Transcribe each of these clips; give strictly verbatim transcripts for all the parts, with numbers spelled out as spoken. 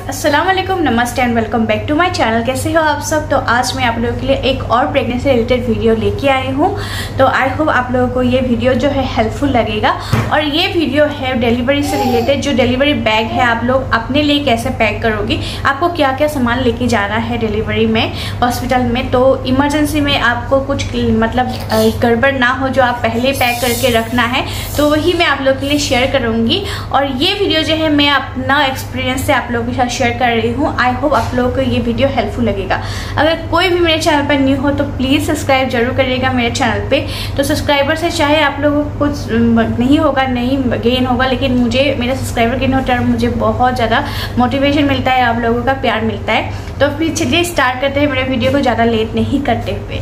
अस्सलाम वालेकुम, नमस्ते and welcome back to my channel. कैसे हो आप सब। तो आज मैं आप लोगों के लिए एक और प्रेगनेंसी से रिलेटेड वीडियो लेके आई हूँ। तो आई होप आप लोगों को ये वीडियो जो है हेल्पफुल लगेगा। और ये वीडियो है डिलीवरी से रिलेटेड। जो डिलीवरी बैग है आप लोग अपने लिए कैसे पैक करोगी, आपको क्या क्या सामान लेके जाना है डिलीवरी में हॉस्पिटल में। तो इमरजेंसी में आपको कुछ मतलब गड़बड़ ना हो, जो आप पहले पैक करके रखना है, तो वही मैं आप लोगों के लिए शेयर करूँगी। और ये वीडियो जो है मैं अपना एक्सपीरियंस से आप लोगों के साथ शेयर कर रही हूँ। आई होप आप लोगों को ये वीडियो हेल्पफुल लगेगा। अगर कोई भी मेरे चैनल पर न्यू हो तो प्लीज़ सब्सक्राइब जरूर करिएगा मेरे चैनल पे। तो सब्सक्राइबर से चाहे आप लोगों को कुछ नहीं होगा, नहीं गेन होगा, लेकिन मुझे मेरा सब्सक्राइबर गेन होता है, मुझे बहुत ज़्यादा मोटिवेशन मिलता है, आप लोगों का प्यार मिलता है। तो फिर चलिए स्टार्ट करते हैं मेरे वीडियो को ज़्यादा लेट नहीं करते हुए।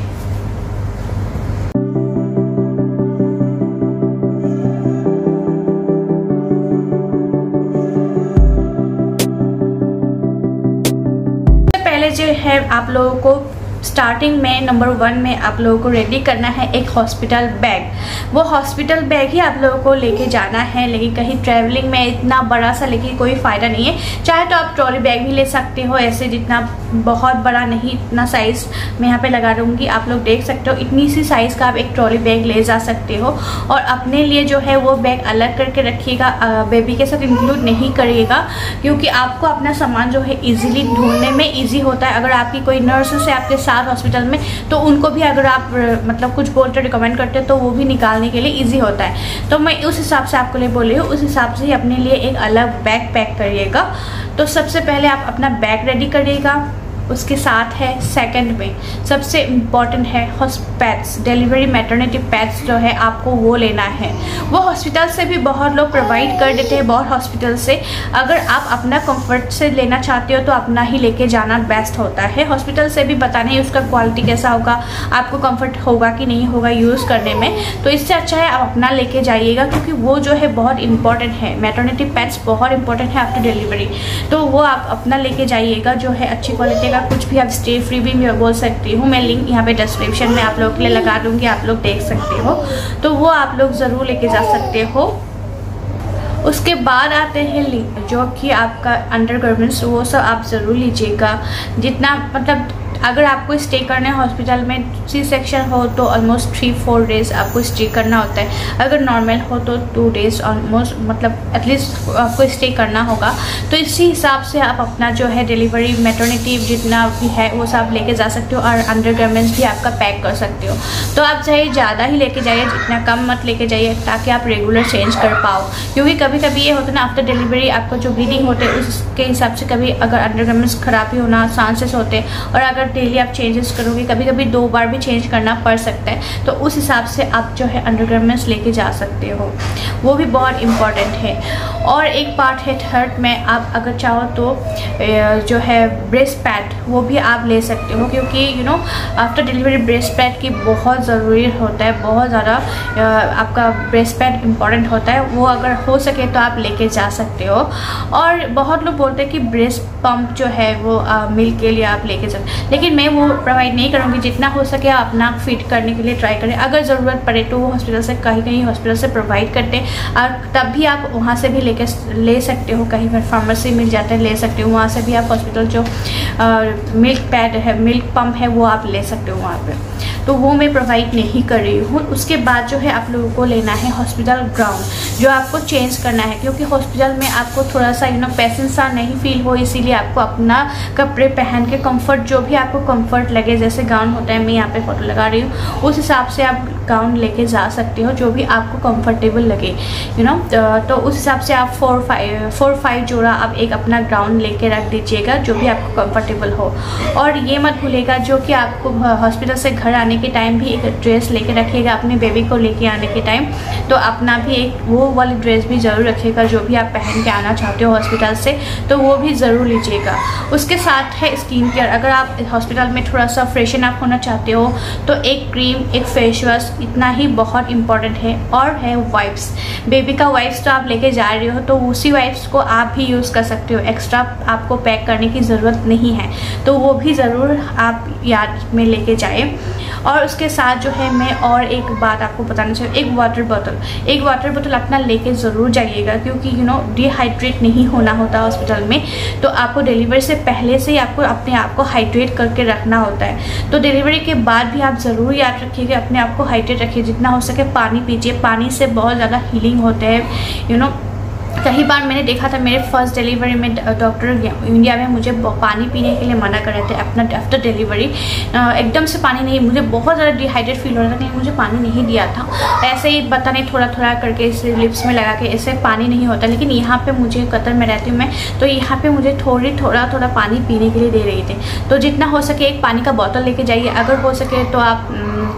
जो है आप लोगों को स्टार्टिंग में नंबर वन में आप लोगों को रेडी करना है एक हॉस्पिटल बैग। वो हॉस्पिटल बैग ही आप लोगों को लेके जाना है, लेकिन कहीं ट्रैवलिंग में इतना बड़ा सा लेके कोई फ़ायदा नहीं है। चाहे तो आप ट्रॉली बैग भी ले सकते हो, ऐसे जितना बहुत बड़ा नहीं, इतना साइज़ मैं यहाँ पे लगा दूँगी, आप लोग देख सकते हो। इतनी सी साइज़ का आप एक ट्रॉली बैग ले जा सकते हो। और अपने लिए जो है वो बैग अलग करके रखिएगा, बेबी के साथ इंक्लूड नहीं करिएगा, क्योंकि आपको अपना सामान जो है ईजिली ढूंढने में ईजी होता है। अगर आपकी कोई नर्स है आपके साथ हॉस्पिटल में, तो उनको भी अगर आप मतलब कुछ बोलते रिकमेंड करते हैं तो वो भी निकालने के लिए इजी होता है। तो मैं उस हिसाब से आपको लिए बोल रही हूँ, उस हिसाब से ही अपने लिए एक अलग बैग पैक करिएगा। तो सबसे पहले आप अपना बैग रेडी करिएगा। उसके साथ है सेकंड में सबसे इम्पॉर्टेंट है पैड्स, डिलीवरी मैटरनिटी पैड्स जो है आपको वो लेना है। वो हॉस्पिटल से भी बहुत लोग प्रोवाइड कर देते हैं, बहुत हॉस्पिटल से। अगर आप अपना कंफर्ट से लेना चाहते हो तो अपना ही लेके जाना बेस्ट होता है। हॉस्पिटल से भी पता नहीं उसका क्वालिटी कैसा होगा, आपको कंफर्ट होगा कि नहीं होगा यूज़ करने में। तो इससे अच्छा है आप अपना लेके जाइएगा, क्योंकि वो जो है बहुत इंपॉर्टेंट है। मैटरनिटी पैड्स बहुत इंपॉर्टेंट है आफ्टर डिलीवरी, तो वो आप अपना लेके जाइएगा जो है अच्छी क्वालिटी का। कुछ भी आप स्टे फ्री भी मैं बोल सकती हूँ, मैं लिंक यहाँ पे डिस्क्रिप्शन में आप लोगों के लिए लगा दूँगी, आप लोग देख सकते हो। तो वो आप लोग ज़रूर लेके जा सकते हो। उसके बाद आते हैं जो कि आपका अंडर गारमेंट्स, वो सब आप ज़रूर लीजिएगा। जितना मतलब अगर आपको स्टे करना है हॉस्पिटल में, सी सेक्शन हो तो ऑलमोस्ट थ्री फोर डेज़ आपको स्टे करना होता है। अगर नॉर्मल हो तो टू डेज़ ऑलमोस्ट, मतलब एटलीस्ट आपको स्टे करना होगा। तो इसी हिसाब से आप अपना जो है डिलीवरी मैटरनिटी जितना भी है वो सब लेके जा सकते हो। और अंडर गारमेंट्स भी आपका पैक कर सकते हो। तो आप चाहे ज़्यादा ही लेके जाइए, जितना कम मत लेके जाइए, ताकि आप रेगुलर चेंज कर पाओ। क्योंकि कभी कभी ये होता है ना, आफ्टर डिलीवरी आपको जो ब्लीडिंग होते हैं उसके हिसाब से कभी अगर अंडर गारमेंट्स ख़राब ही होना चांसेस होते हैं। और अगर डेली आप चेंजेस करोगे, कभी कभी दो बार भी चेंज करना पड़ सकता है। तो उस हिसाब से आप जो है अंडरगारमेंट्स लेके जा सकते हो, वो भी बहुत इम्पॉर्टेंट है। और एक पार्ट है थर्ड में, आप अगर चाहो तो जो है ब्रेस्ट पैड, वो भी आप ले सकते हो, क्योंकि you know after delivery breast pad की बहुत ज़रूरी होता है। बहुत ज़्यादा आपका ब्रेस्ट पैड इम्पॉर्टेंट होता है, वो अगर हो सके तो आप लेके जा सकते हो। और बहुत लोग बोलते हैं कि ब्रेस्ट पम्प जो है वो मिल्क के लिए आप लेके जा, लेकिन मैं वो प्रोवाइड नहीं करूँगी। जितना हो सके आप अपना फिट करने के लिए ट्राई करें। अगर ज़रूरत पड़े तो वो हॉस्पिटल से, कहीं कहीं हॉस्पिटल से प्रोवाइड करते हैं, और तब भी आप वहाँ से भी लेके ले सकते हो। कहीं पर फार्मेसी मिल जाता है, ले सकते हो। वहाँ से भी आप हॉस्पिटल जो मिल्क पैड है, मिल्क पम्प है, वो आप ले सकते हो वहाँ पर। तो वो मैं प्रोवाइड नहीं कर रही हूँ। उसके बाद जो है आप लोगों को लेना है हॉस्पिटल ग्राउंड, जो आपको चेंज करना है, क्योंकि हॉस्पिटल में आपको थोड़ा सा यू नो पेशेंट सा नहीं फील हो, इसीलिए आपको अपना कपड़े पहन के कंफर्ट, जो भी आपको कंफर्ट लगे, जैसे गाउन होता है, मैं यहाँ पे फोटो लगा रही हूँ, उस हिसाब से आप गाउन लेके जा सकते हो, जो भी आपको कंफर्टेबल लगे यू नो। तो उस हिसाब से आप फोर फाइव फोर फाइव जोड़ा आप एक अपना गाउन लेके रख दीजिएगा, जो भी आपको कंफर्टेबल हो। और ये मत भूलिएगा जो कि आपको हॉस्पिटल से घर आने के टाइम भी एक ड्रेस लेके रखिएगा, अपने बेबी को लेके आने के टाइम। तो अपना भी एक वो वाली ड्रेस भी ज़रूर रखिएगा, जो भी आप पहन के आना चाहते हो हॉस्पिटल से, तो वो भी ज़रूर लीजिएगा। उसके साथ है स्किन केयर। अगर आप हॉस्पिटल में थोड़ा सा फ्रेशन अप होना चाहते हो तो एक क्रीम, एक फेस वॉश, बस इतना ही बहुत इम्पॉर्टेंट है। और है वाइप्स, बेबी का वाइप्स तो आप लेके जा रहे हो तो उसी वाइप्स को आप भी यूज़ कर सकते हो, एक्स्ट्रा आपको पैक करने की ज़रूरत नहीं है, तो वो भी ज़रूर आप याद में लेके जाए। और उसके साथ जो है मैं और एक बात आपको बताना चाहिए, एक वाटर बोतल, एक वाटर बोतल अपना लेके ज़रूर जाइएगा, क्योंकि यू नो डिहाइड्रेट नहीं होना होता हॉस्पिटल में, तो आपको डिलीवरी से पहले से ही आपको अपने आप को हाइड्रेट करके रखना होता है। तो डिलीवरी के बाद भी आप ज़रूर याद रखिएगा, अपने आप को हाइड्रेट रखिए, जितना हो सके पानी पीजिए, पानी से बहुत ज़्यादा हीलिंग होते हैं। यू नो कई बार मैंने देखा था मेरे फर्स्ट डिलीवरी में डॉक्टर इंडिया में मुझे पानी पीने के लिए मना कर रहे थे अपना आफ्टर डिलीवरी, एकदम से पानी नहीं, मुझे बहुत ज़्यादा डिहाइड्रेट फील हो रहा था, नहीं मुझे पानी नहीं दिया था, ऐसे ही पता नहीं थोड़ा थोड़ा करके इसे लिप्स में लगा के ऐसे पानी नहीं होता। लेकिन यहाँ पे मुझे कतर में रहती हूँ मैं, तो यहाँ पे मुझे थोड़ी थोड़ा थोड़ा पानी पीने के लिए दे रही थी। तो जितना हो सके एक पानी का बोतल लेके जाइए, अगर हो सके तो आप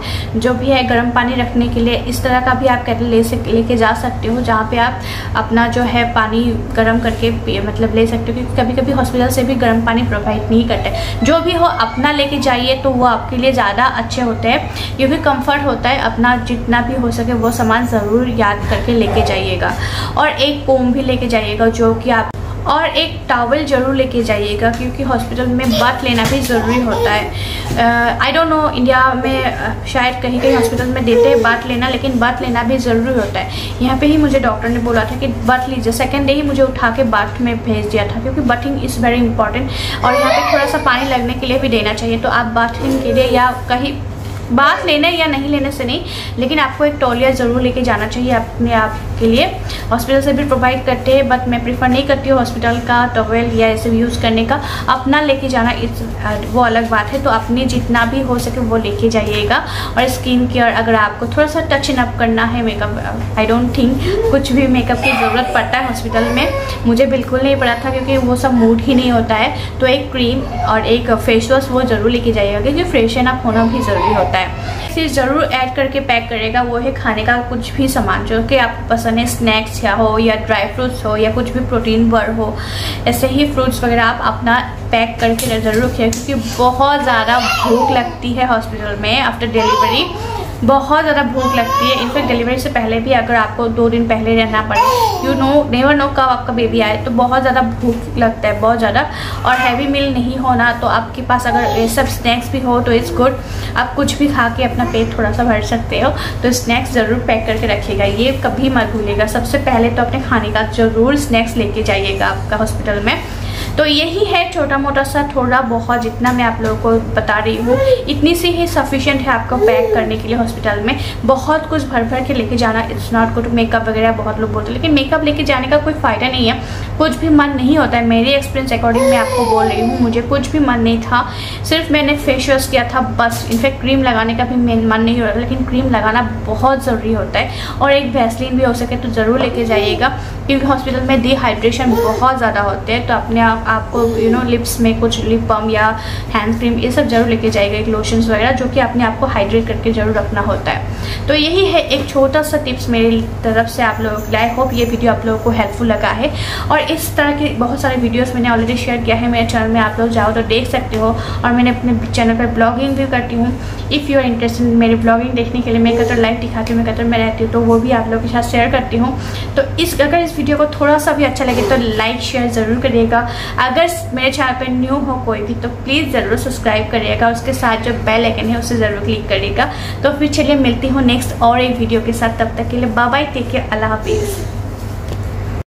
जो भी है गर्म पानी रखने के लिए इस तरह का भी आप केटल ले सक लेके जा सकते हो, जहाँ पे आप अपना जो है पानी गर्म करके मतलब ले सकते हो, क्योंकि कभी कभी हॉस्पिटल से भी गर्म पानी प्रोवाइड नहीं करते। जो भी हो अपना लेके जाइए तो वो आपके लिए ज़्यादा अच्छे होते हैं, क्योंकि कंफर्ट होता है। अपना जितना भी हो सके वो सामान ज़रूर याद करके लेके जाइएगा। और एक कोम भी लेके जाइएगा जो कि आप, और एक टॉवल ज़रूर लेके जाइएगा, क्योंकि हॉस्पिटल में बात लेना भी ज़रूरी होता है। आई डोंट नो इंडिया में uh, शायद कहीं कहीं हॉस्पिटल में देते हैं बात लेना, लेकिन बात लेना भी ज़रूरी होता है। यहाँ पे ही मुझे डॉक्टर ने बोला था कि बात लीजिए, सेकेंड डे ही मुझे उठा के बात में भेज दिया था, क्योंकि बाथिंग इज़ वेरी इंपॉर्टेंट। और यहाँ पे थोड़ा सा पानी लगने के लिए भी देना चाहिए, तो आप बाथिंग के लिए या कहीं बात लेने या नहीं लेने से नहीं, लेकिन आपको एक तौलिया ज़रूर लेके जाना चाहिए अपने आप के लिए। हॉस्पिटल से भी प्रोवाइड करते हैं, बट मैं प्रीफर नहीं करती हूँ हॉस्पिटल का टॉवेल या ऐसे यूज़ करने का। अपना लेके जाना इस वो अलग बात है, तो अपने जितना भी हो सके वो लेके जाइएगा। और स्किन केयर, अगर आपको थोड़ा सा टच अप करना है मेकअप, आई डोंट थिंक कुछ भी मेकअप की ज़रूरत पड़ता है हॉस्पिटल में, मुझे बिल्कुल नहीं पड़ा था, क्योंकि वो सब मूड ही नहीं होता है। तो एक क्रीम और एक फेस वॉश वो ज़रूर लेके जाइएगा, क्योंकि फ्रेशन अप होना भी ज़रूरी होता है। चीज़ ज़रूर ऐड करके पैक करेगा, वो है खाने का कुछ भी सामान जो कि आपको पसंद है, स्नैक्स या हो या ड्राई फ्रूट्स हो या कुछ भी प्रोटीन बार हो, ऐसे ही फ्रूट्स वगैरह आप अपना पैक करके ज़रूर रखिएगा, क्योंकि बहुत ज़्यादा भूख लगती है हॉस्पिटल में आफ्टर डिलीवरी, बहुत ज़्यादा भूख लगती है। इनफैक्ट डिलीवरी से पहले भी अगर आपको दो दिन पहले रहना पड़े, यू नो नेवर नो कब आपका बेबी आए, तो बहुत ज़्यादा भूख लगता है, बहुत ज़्यादा। और हैवी मील नहीं होना, तो आपके पास अगर ये सब स्नैक्स भी हो तो इट्स गुड, आप कुछ भी खा के अपना पेट थोड़ा सा भर सकते हो। तो स्नैक्स ज़रूर पैक करके रखिएगा, ये कभी मत भूलिएगा। सबसे पहले तो अपने खाने का ज़रूर स्नैक्स लेके जाइएगा आपका हॉस्पिटल में। तो यही है छोटा मोटा सा, थोड़ा बहुत जितना मैं आप लोगों को बता रही हूँ, इतनी सी ही सफिशिएंट है आपको पैक करने के लिए हॉस्पिटल में। बहुत कुछ भर भर के लेके जाना इट्स नॉट गुड। मेकअप वगैरह बहुत लोग बोलते हैं, लेकिन मेकअप लेके जाने का कोई फ़ायदा नहीं है, कुछ भी मन नहीं होता है। मेरे एक्सपीरियंस अकॉर्डिंग मैं आपको बोल रही हूँ, मुझे कुछ भी मन नहीं था, सिर्फ मैंने फेस वॉश किया था बस। इनफैक्ट क्रीम लगाने का भी मन नहीं हो रहा था, लेकिन क्रीम लगाना बहुत ज़रूरी होता है। और एक वैसलीन भी हो सके तो ज़रूर लेके जाइएगा, क्योंकि हॉस्पिटल में डिहाइड्रेशन बहुत ज़्यादा होते हैं। तो अपने आप आपको यू नो लिप्स में कुछ लिप बाम या हैंड क्रीम ये सब जरूर लेके जाइएगा, एक लोशंस वगैरह, जो कि अपने आप को हाइड्रेट करके जरूर रखना होता है। तो यही है एक छोटा सा टिप्स मेरी तरफ से आप लोगों के लिए। आई होप ये वीडियो आप लोगों को हेल्पफुल लगा है। और इस तरह के बहुत सारे वीडियोस मैंने ऑलरेडी शेयर किया है मेरे चैनल में, आप लोग जाओ तो देख सकते हो। और मैंने अपने चैनल पर ब्लॉगिंग भी करती हूँ, इफ़ यू आर इंटरेस्टेड मेरी ब्लॉगिंग देखने के लिए। मैं कतर लाइव दिखाती हूँ, मैं कतर में रहती हूँ, तो वो भी आप लोगों के साथ शेयर करती हूँ। तो इस अगर इस वीडियो को थोड़ा सा भी अच्छा लगे तो लाइक शेयर ज़रूर करिएगा। अगर मेरे चैनल पर न्यू हो कोई भी तो प्लीज़ ज़रूर सब्सक्राइब करिएगा, उसके साथ जो बेल आइकन है उसे ज़रूर क्लिक करिएगा। तो फिर चलिए मिलती हूँ नेक्स्ट और एक वीडियो के साथ, तब तक के लिए बाय बाय, टेक केयर, अल्लाह हाफिज़।